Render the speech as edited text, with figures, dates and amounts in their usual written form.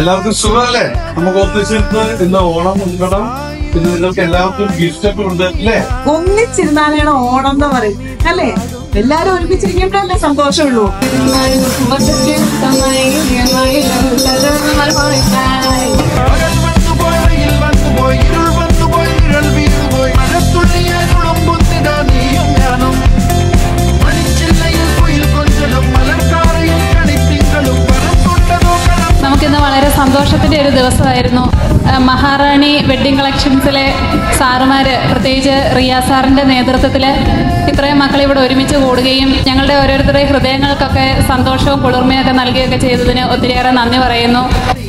എല്ലാവർക്കും സുഖമല്ലേ? നമുക്ക് ഒന്നിച്ചിരുന്ന് ഇന്ന് ഓണം ഉൾപ്പെടാം. പിന്നെ നിങ്ങൾക്ക് എല്ലാവർക്കും ഗിഫ്റ്റ് ഒക്കെ ഉണ്ട് അല്ലേ? ഒന്നിച്ചിരുന്നാലാണ് ഓണം എന്ന് പറയും അല്ലേ? എല്ലാരും ഒരുമിച്ചിരിക്കുമ്പോഴല്ലേ സന്തോഷമുള്ളൂ. നമുക്കിന്ന് വളരെ സന്തോഷത്തിൻ്റെ ഒരു ദിവസമായിരുന്നു. മഹാറാണി വെഡ്ഡിംഗ് കളക്ഷൻസിലെ സാറുമാർ, പ്രത്യേകിച്ച് റിയ സാറിൻ്റെ നേതൃത്വത്തിൽ ഇത്രയും മക്കൾ ഇവിടെ ഒരുമിച്ച് കൂടുകയും ഞങ്ങളുടെ ഓരോരുത്തരുടെയും ഹൃദയങ്ങൾക്കൊക്കെ സന്തോഷവും കുളിർമയൊക്കെ നൽകുകയൊക്കെ ചെയ്തതിന് ഒത്തിരിയേറെ നന്ദി പറയുന്നു.